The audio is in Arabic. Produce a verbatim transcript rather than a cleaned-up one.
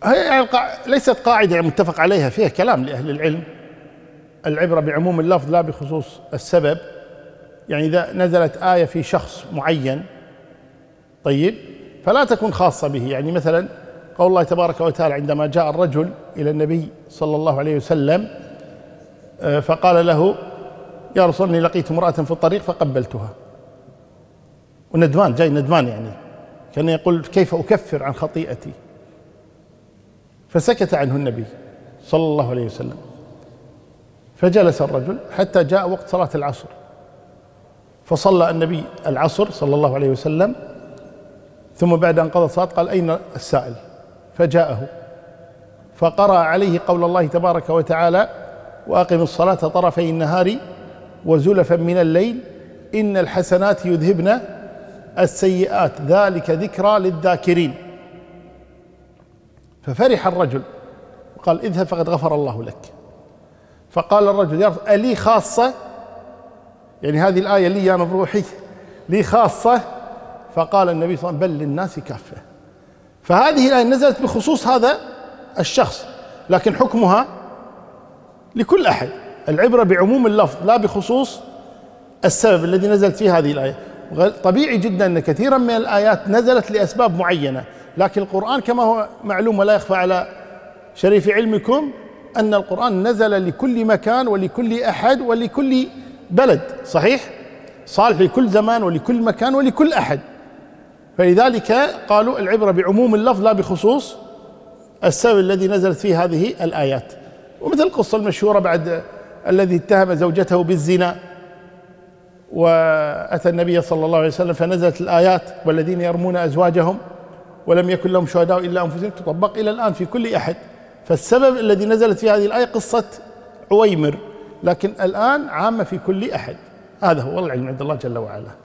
هي يعني ليست قاعدة متفق عليها، فيها كلام لأهل العلم. العبرة بعموم اللفظ لا بخصوص السبب. يعني إذا نزلت آية في شخص معين طيب فلا تكون خاصة به. يعني مثلا قول الله تبارك وتعالى عندما جاء الرجل إلى النبي صلى الله عليه وسلم فقال له يا رسول الله لقيت امرأة في الطريق فقبلتها، وندمان، جاي ندمان، يعني كان يقول كيف أكفر عن خطيئتي، فسكت عنه النبي صلى الله عليه وسلم. فجلس الرجل حتى جاء وقت صلاة العصر، فصلى النبي العصر صلى الله عليه وسلم، ثم بعد أن قضى الصلاة قال أين السائل؟ فجاءه فقرأ عليه قول الله تبارك وتعالى وأقم الصلاة طرفي النهار وزلفا من الليل إن الحسنات يذهبن السيئات ذلك ذكرى للذاكرين. ففرح الرجل وقال اذهب فقد غفر الله لك. فقال الرجل يا رب ألي خاصة؟ يعني هذه الآية لي أنا بروحي، لي خاصة؟ فقال النبي صلى الله عليه وسلم بل للناس كافة. فهذه الآية نزلت بخصوص هذا الشخص، لكن حكمها لكل أحد. العبرة بعموم اللفظ لا بخصوص السبب الذي نزلت فيه هذه الآية. طبيعي جدا أن كثيرا من الآيات نزلت لأسباب معينة، لكن القرآن كما هو معلوم ولا يخفى على شريف علمكم أن القرآن نزل لكل مكان ولكل أحد ولكل بلد، صحيح؟ صالح لكل زمان ولكل مكان ولكل أحد. فلذلك قالوا العبرة بعموم اللفظ لا بخصوص السبب الذي نزلت فيه هذه الآيات. ومثل القصة المشهورة بعد الذي اتهم زوجته بالزنا وأتى النبي صلى الله عليه وسلم فنزلت الآيات والذين يرمون أزواجهم ولم يكن لهم شهداء إلا أنفسهم، تطبق إلى الآن في كل أحد. فالسبب الذي نزلت في هذه الآية قصة عويمر، لكن الآن عامة في كل أحد. هذا هو العلم عند الله جل وعلا.